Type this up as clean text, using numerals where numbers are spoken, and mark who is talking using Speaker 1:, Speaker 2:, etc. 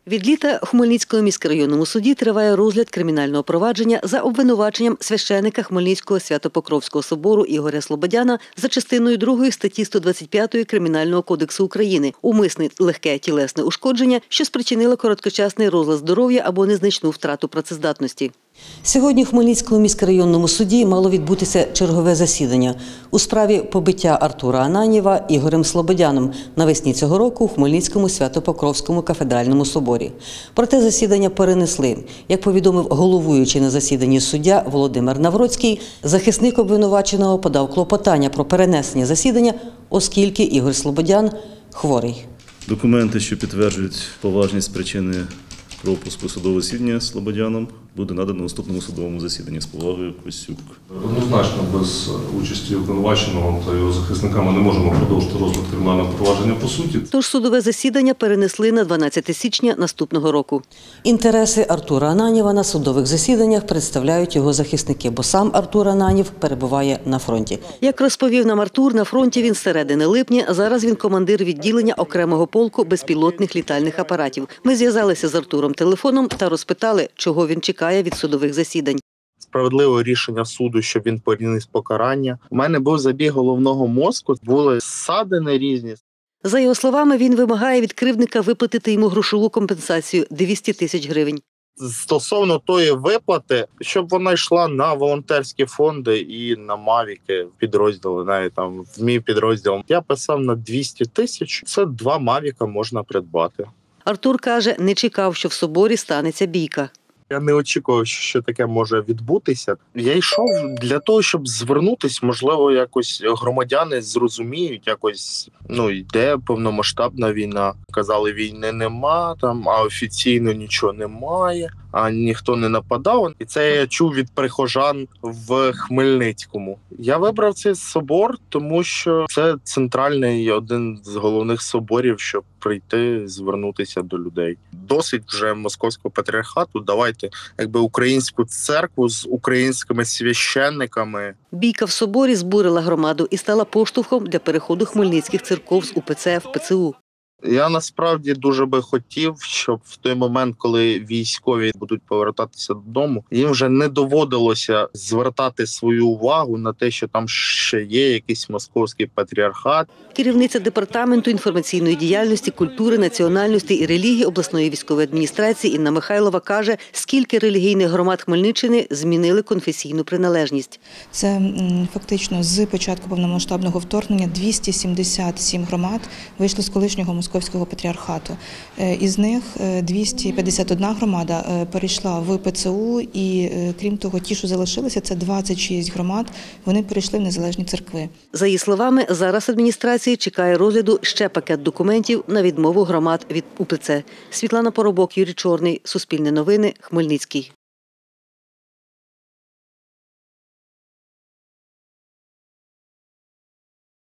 Speaker 1: Від літа у Хмельницькому міськрайонному суді триває розгляд кримінального провадження за обвинуваченням священика Хмельницького Свято-Покровського собору Ігоря Слободяна за частиною 2 статті 125 Кримінального кодексу України «Умисне легке тілесне ушкодження, що спричинило короткочасний розлад здоров'я або незначну втрату працездатності». Сьогодні в Хмельницькому міськрайонному суді мало відбутися чергове засідання у справі побиття Артура Ананьєва Ігорем Слободяном навесні цього року у Хмельницькому Свято-Покровському кафедральному соборі. Проте засідання перенесли. Як повідомив головуючий на засіданні суддя Володимир Навроцький, захисник обвинуваченого подав клопотання про перенесення засідання, оскільки Ігор Слободян хворий.
Speaker 2: Документи, що підтверджують поважність причини пропуску судового засідання Слободяном, буде надано на наступному судовому засіданні. З повагою, Косюк.
Speaker 3: Однозначно, без участі обвинуваченого та його захисника ми не можемо продовжити розгляд кримінального провадження по суті.
Speaker 1: Тож судове засідання перенесли на 12 січня наступного року. Інтереси Артура Ананьєва на судових засіданнях представляють його захисники, бо сам Артур Ананьєв перебуває на фронті. Як розповів нам Артур, на фронті він з середини липня, а зараз він командир відділення окремого полку безпілотних літальних апаратів. Ми зв'язалися з Артуром телефоном та розпитали, чого він чекає від судових засідань.
Speaker 4: Справедливе рішення суду, щоб він поніс покарання. У мене був забіг головного мозку, були ссадини різні.
Speaker 1: За його словами, він вимагає від кривдника виплатити йому грошову компенсацію – 200 тисяч гривень.
Speaker 4: Стосовно тої виплати, щоб вона йшла на волонтерські фонди і на мавіки підрозділи, навіть там в мій підрозділ. Я писав на 200 тисяч, це 2 мавіка можна придбати.
Speaker 1: Артур каже, не чекав, що в соборі станеться бійка.
Speaker 4: Я не очікував, що таке може відбутися. Я йшов для того, щоб звернутися, можливо, якось громадяни зрозуміють, якось, йде повномасштабна війна. Казали, війни нема, а офіційно нічого немає, а ніхто не нападав. І це я чув від прихожан в Хмельницькому. Я вибрав цей собор, тому що це центральний, один з головних соборів, щоб прийти, звернутися до людей. Досить вже московського патріархату, давайте українську церкву з українськими священниками.
Speaker 1: Бійка в соборі збурила громаду і стала поштовхом для переходу хмельницьких церков з УПЦ в ПЦУ.
Speaker 4: Я насправді дуже би хотів, щоб в той момент, коли військові будуть повертатися додому, їм вже не доводилося звертати свою увагу на те, що там ще є якийсь московський патріархат.
Speaker 1: Керівниця Департаменту інформаційної діяльності, культури, національності і релігії обласної військової адміністрації Інна Михайлова каже, скільки релігійних громад Хмельниччини змінили конфесійну приналежність.
Speaker 5: Це фактично з початку повномасштабного вторгнення 277 громад вийшли з колишнього московського патріархату. Із них 251 громада перейшла в ПЦУ і, крім того, ті, що залишилися, це 26 громад, вони перейшли в незалежні церкви.
Speaker 1: За її словами, зараз адміністрації чекає розгляду ще пакет документів на відмову громад від УПЦ. Світлана Поробок, Юрій Чорний, Суспільне новини, Хмельницький.